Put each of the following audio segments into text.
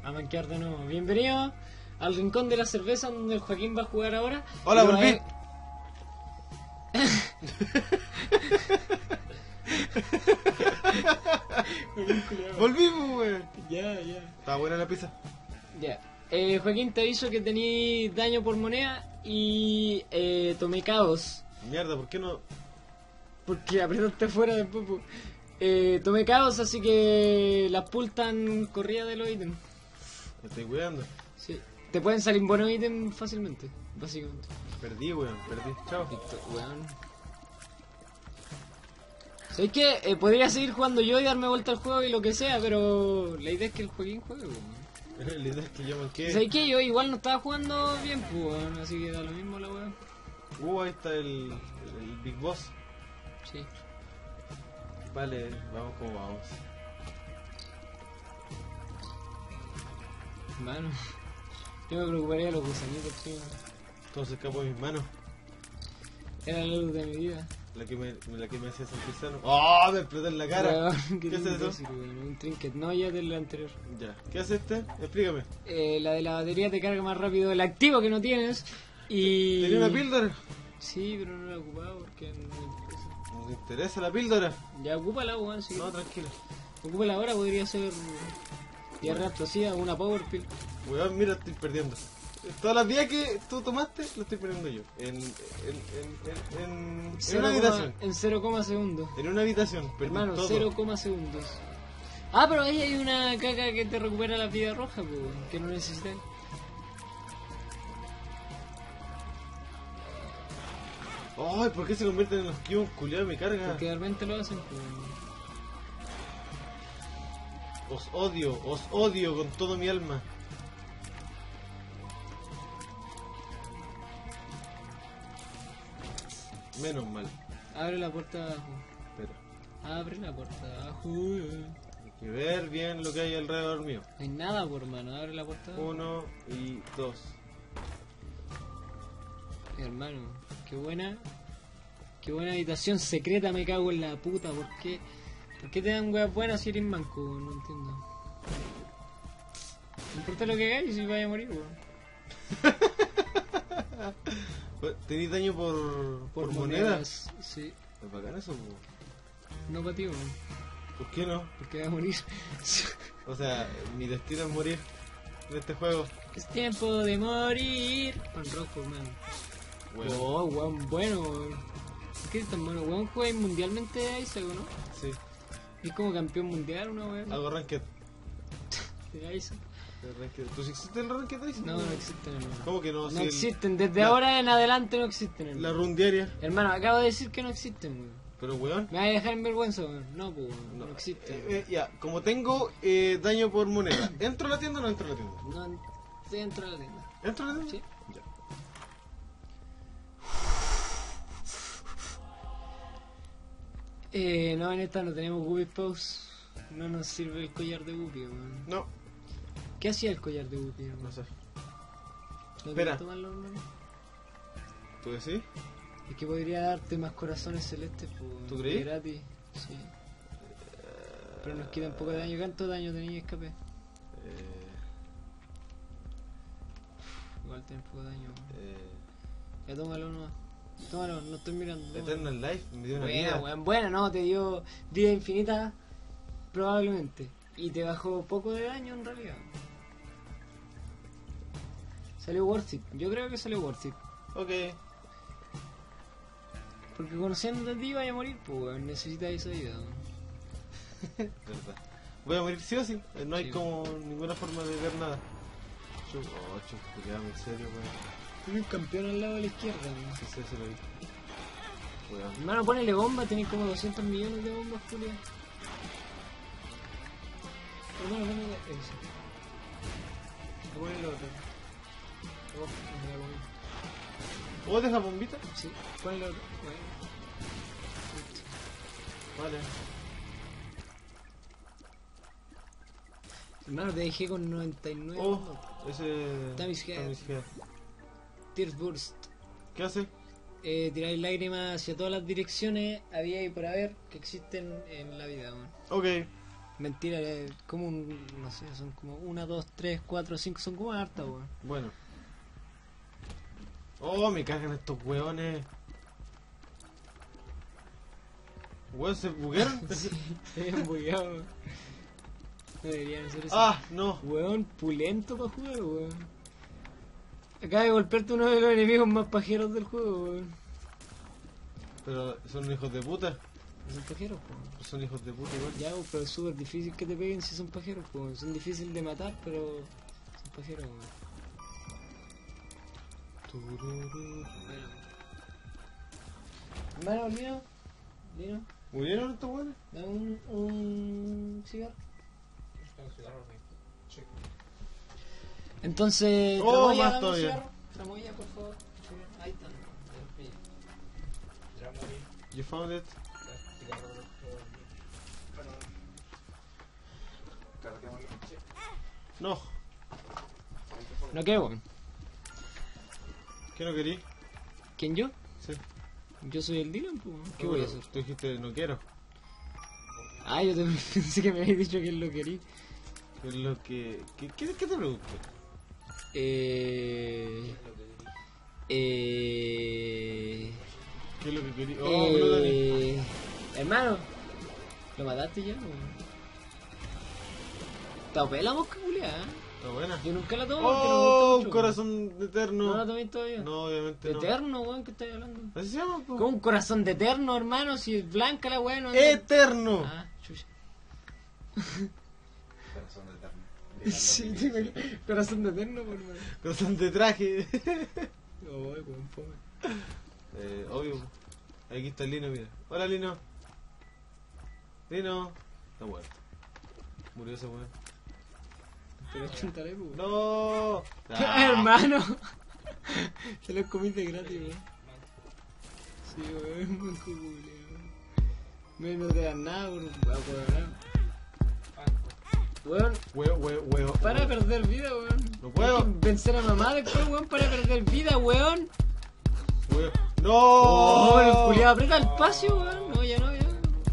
a manquear de nuevo. Bienvenido al rincón de la cerveza donde el Joaquín va a jugar ahora. Hola, volví. Volvimos, weón. Ya. Está buena la pizza. Ya. Joaquín, te aviso que tení daño por moneda y tomé caos. Mierda, ¿por qué no? Porque apretaste fuera después. Tomé caos, así que las pools están corridas de los ítems. Me estoy cuidando. Sí. Te pueden salir buenos ítems fácilmente, básicamente. Perdí, weón, perdí. Chao. Listo, weón. ¿Sabes qué? Podría seguir jugando yo y darme vuelta al juego y lo que sea, pero la idea es que el Joaquín juegue, weón. La idea es que yo manqué. ¿Sabes qué? Yo igual no estaba jugando bien, pues, weón, así que da lo mismo la weón. Ahí está el Big Boss. Sí. Vale, vamos como vamos. Mano, yo me preocuparía de los gusanitos, tío. Todo se escapó de mis manos. Era la luz de mi vida. La que me hacía sentir sano. ¡Oh! Me explotó en la cara. Weón, ¿Qué es eso? Un trinket, no, ya del anterior. Ya. ¿Qué hace este? Explícame. La de la batería te carga más rápido el activo que no tienes. Y... ¿Tenía una píldora? Sí, pero no la he ocupado porque no me interesa. ¿No te interesa la píldora? Ya, ocúpala, weón, sí. No, tranquilo. Ocúpala ahora, podría ser diarrea explosiva, una power pill. Weón, mira, estoy perdiendo. Todas las días que tú tomaste, lo estoy perdiendo yo. En una habitación. En 0, segundos. En una habitación, perdí Hermano, todo. 0, segundos. Ah, pero ahí hay una caca que te recupera la vida roja, pues, que no necesitan. Ay, ¿por qué se convierten en los cubos culiados? Me carga. Porque realmente lo hacen, pues. Os odio con todo mi alma. Menos mal. Abre la puerta de abajo. Espera. Abre la puerta de abajo. Hay que ver bien lo que hay alrededor mío. No hay nada, por hermano. Abre la puerta de abajo. 1 y 2. Hermano, qué buena habitación secreta, me cago en la puta. ¿Por qué te dan weas buenas si eres manco? No entiendo. No importa lo que hagáis si vaya a morir, weón. ¿Tenís daño por monedas? Sí. Es bacán eso, po. No para ti, weón. ¿Por qué no? Porque va a morir. O sea, mi destino es morir en este juego. Es tiempo de morir. Pan rojo, man. Bueno, Oh, weón, bueno, weón. ¿Por qué es tan bueno? Weón, juega mundialmente a Isaac, ¿no? sí. Es como campeón mundial, ¿no, weón? Hago ranked. De Isaac. ¿Tú sí existe el ranked ahí? No, no existen, hermano. ¿Cómo que no? No Si el- existen, desde la- ahora en adelante no existen, La hermano. run diaria. Hermano, acabo de decir que no existen, weón. Pero weón. Me vas a dejar en vergüenza, weón. No, pues, weón, no existen. Ya, como tengo daño por moneda, ¿entro a la tienda o no entro a la tienda? No estoy dentro de la tienda. ¿Entro a la tienda? Sí. Ya. No, en esta no tenemos Guppy Pose. No nos sirve el collar de Guppy, weón. No, ¿Qué hacía el collar de Guppy, hermano? no sé. ¿No Espera. querías tomarlo, hermano? ¿Tú decís? Es que podría darte más corazones celestes, pues. ¿Tú creí? Gratis, sí. Pero nos quitan poco de daño. ¿Cuánto daño tenía escape? Igual tenés poco daño. Ya tómalo nomás. Tómalo, no estoy mirando. tómalo. Eternal Life me dio una Buena, vida. weón, buena, no, te dio vida infinita, probablemente. Y te bajó poco de daño en realidad. Salió worth it, yo creo que salió worth it. Ok. Porque conociendo a ti vaya a morir, pues weón, necesitas esa vida, weón. Verdad. Voy a morir sí o sí. No hay Sí. como ninguna forma de ver nada. Cuidado, en serio, weón. Tienes un campeón al lado de la izquierda, weón. Sí, se lo vi. Weón. Hermano, ponele bomba, tenés como 200 millones de bombas, Julia. Hermano, ponele eso. Ponele otro. Oh, me da lo mismo. ¿Vos dejas bombita? Sí, ponele otro. Bueno. Vale. Hermano, te dejé con 99 Oh, bombas. ese. Tammy's Head. Tammy's Head. Tears Burst. ¿Qué hace? Tiráis lágrimas hacia todas las direcciones había y por haber que existen en la vida, weón. Ok. Mentira, como un. No sé, son como 1, 2, 3, 4, 5. Son como hartas, weón. Bueno. Oh, me cagan estos weones. Weón, ¿se buguearon? Sí, se habían bugueado, weón. No deberían hacer eso. Ah, no. Weón, pulento para jugar, weón. Acaba de golpearte uno de los enemigos más pajeros del juego, weón. Pero son hijos de puta. Son pajeros, weón. Son hijos de puta igual. Ya, pero es súper difícil que te peguen si son pajeros, weón. Son difíciles de matar, pero son pajeros, weón. Hermano, Lino, ¿Murieron estos weones? dame un cigarro. Entonces, Oh, tramoya, más dame un todavía. cigarro. Tramoya, por favor. Ahí está. You found it? No. ¿No qué, weón? ¿Qué no querí? ¿Quién yo? Sí. Yo soy el Dylan, pues. ¿Qué No, voy a pero hacer? Tú dijiste no quiero. Ah, yo te pensé que me habías dicho que él lo quería. Es lo que... ¿Qué te pregunto? Eh... ¿Qué es lo que querí? Oh, me lo daní. Hermano, ¿lo mataste ya? ¿Te opé la mosca culiada? Está buena. Yo nunca la tomo porque no me Oh, gusta un mucho. corazón de eterno. ¿No la tomé todavía? No, obviamente no. Eterno, weón, ¿qué estás hablando? ¿Así se llama? po? ¿Cómo un corazón de eterno, hermano? Si es blanca la weá, no anda- ¡Eterno! Ah, chucha. Corazón de eterno. Sí, tengo el corazón de eterno, por hermano. Corazón de traje. Oh, weón, fome. Obvio. Aquí está el Lino, mira. Hola, Lino. Lino. Está muerto. Murió ese weón. Pero chuntaré, weón. ¡No! Hermano, te lo comiste gratis, weón. Sí, weón, manco culiao. No te dan nada por nada. Weón, Huevo. para de perder vida, weón. No puedo. Hay que vencer a mamá después, weón, para perder vida, weón. Huevo. ¡No! Oh, el culiao aprieta el espacio, weón. No, ya no, ya.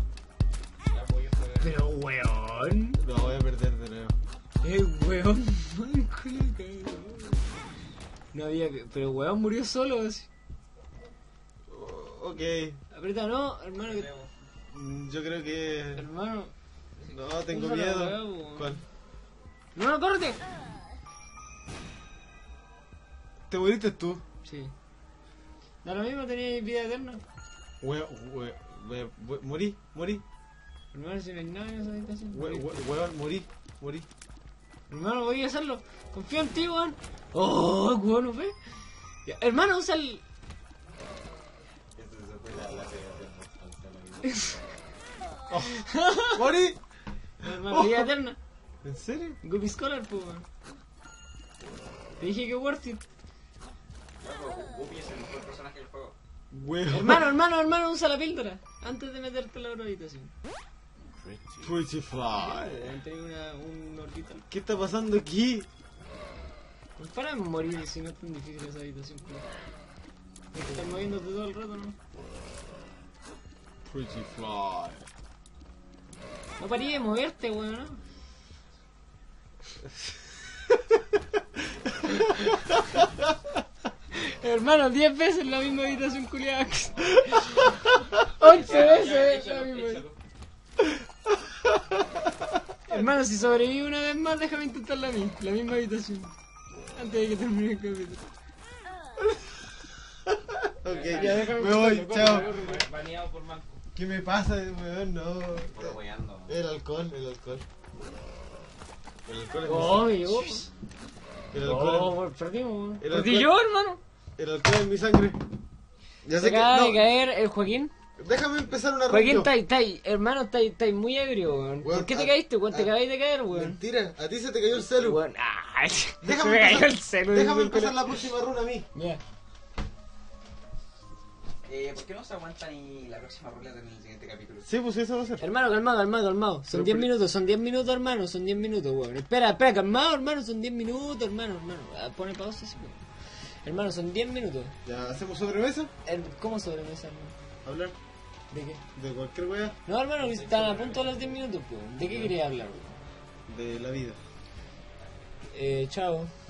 Pero, weón. No, voy a perder de nuevo. Weón, manco la cagó. No había que... Pero weón murió solo, así. Ok. Aprieta, no, hermano, que... Yo creo que... Hermano. No, tengo Usa la miedo. hueá, po. ¿Cuál? No, córrete. ¿Te moriste tú? Sí. Da lo mismo, tenía vida eterna. Morí. Hermano, si no hay nada en esa habitación. Huevón, morí. Hermano, voy a hacerlo. Confío en ti, weón. Oh, weón, ¿no ves? Ya, hermano, usa el... Esto se fue la serie. ¡Morí! Hermano, vida eterna. ¿En serio? Guppy Scholar, pues, weón. Te dije que worth it. Guppy es el mejor personaje del juego. Huevón. Hermano, usa la píldora. Antes de meterte en la otra habitación. Pretty Fly. Tenía un orbital. ¿Qué está pasando aquí? Pues para de morir si no es tan difícil esa habitación, pues. Estás moviéndote todo el rato, ¿no? Pretty Fly. No parí de moverte, weón, ¿no? Hermano, 10 veces la misma habitación culiada. 11 veces la misma habitación. Hermano, si sobrevivo una vez más, déjame intentarla a mí, la misma habitación. Antes de que termine el capítulo. Ok, Ya, déjame me voy, buscarlo, chao. Baneado por Manco. ¿Qué me pasa, weón? No. Puro weyando. El alcohol. El alcohol es Oh, mi me llegó. El alcohol, Oh, perdimos, weón. El Perdí alcohol- yo, hermano. el alcohol es mi sangre. Ya Se sé que. acaba de No, caer el Joaquín. déjame empezar una Joaquín, ronda. hermano, está muy agrio, weón. Weón, ¿Por qué te caíste, weón? Te acabáis de caer, weón. Mentira, a ti se te cayó el celu. Weón, ay, se Déjame me cayó empezar, el celu. déjame empezar la próxima runa a mí. Ya. ¿Por qué no se aguanta ni la próxima ruleta en el siguiente capítulo? Sí, pues eso va a ser. Hermano, calmado. Son Pero 10 por- minutos, hermano. Son 10 minutos, weón. Espera, calmado, hermano. Son 10 minutos, hermano. Ah, pone pausa, sí, weón. Hermano, son 10 minutos. Ya hacemos sobremesa. ¿Cómo sobremesa, hermano? Hablar. ¿De qué? De cualquier wea. No, hermano, están a punto de los 10 minutos, pues. ¿De qué quería hablar, weón? De la vida. Chao.